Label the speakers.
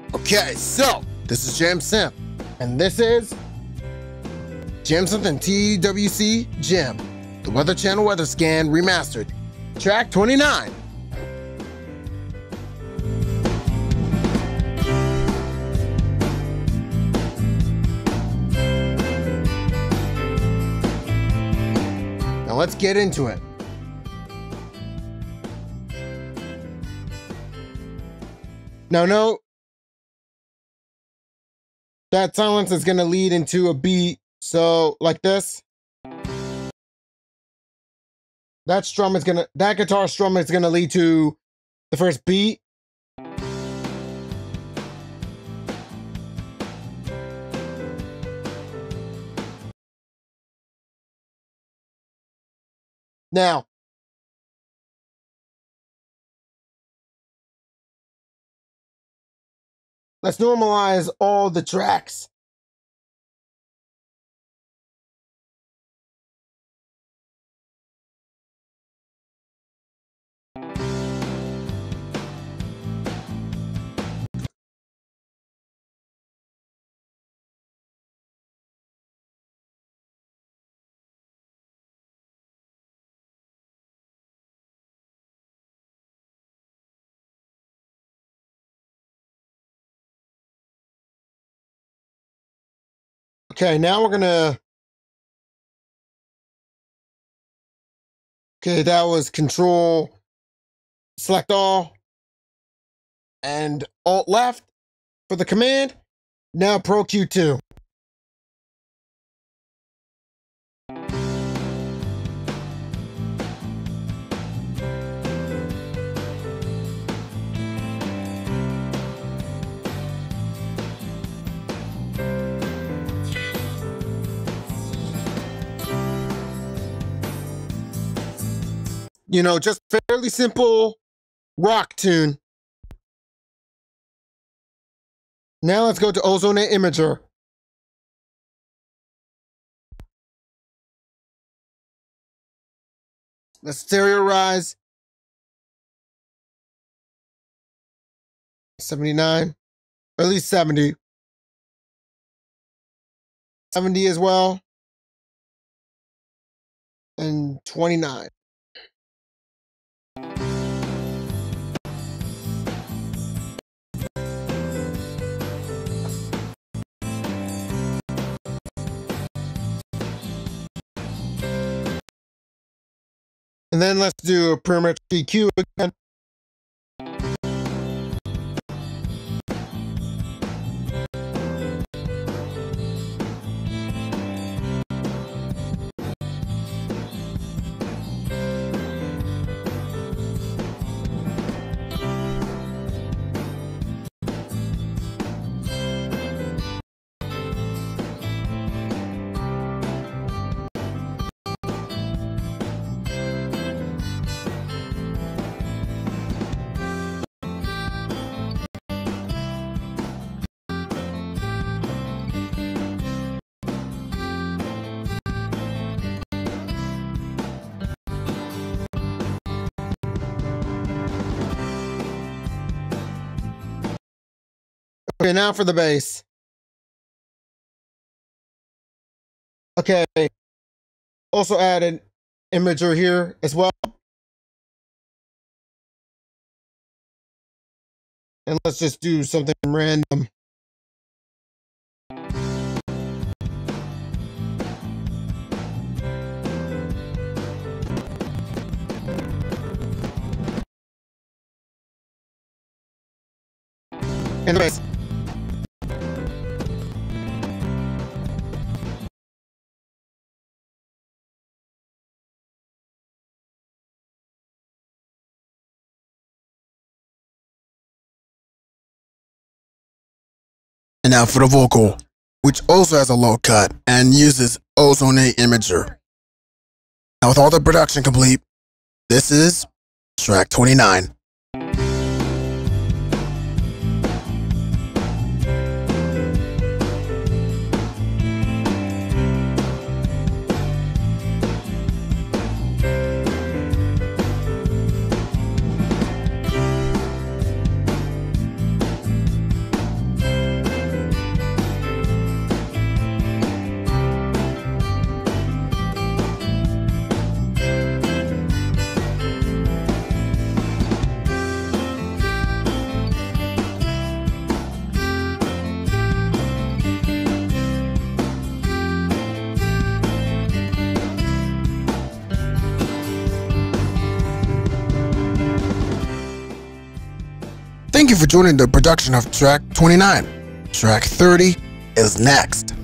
Speaker 1: Okay, so this is Synth, and this is Synth and TWCJim, the Weather Channel Weatherscan Remastered, track 29. Now let's get into it. Now note that silence is going to lead into a beat, so like this. That guitar strum is gonna lead to the first beat. Now, let's normalize all the tracks. Okay, now we're gonna... Okay, that was Control, Select All, and Alt Left for the command. Now Pro Q2. You know, just fairly simple rock tune. Now let's go to Ozone Imager. Let's stereo-rise 79, or at least 70. 70 as well. And 29. And then let's do a Parametric EQ again. Okay, now for the bass. Okay, also add an imager here as well. And let's just do something random. And the bass. And now for the vocal, which also has a low cut and uses Ozone Imager. Now with all the production complete, this is track 29. Thank you for joining the production of track 29. Track 30 is next.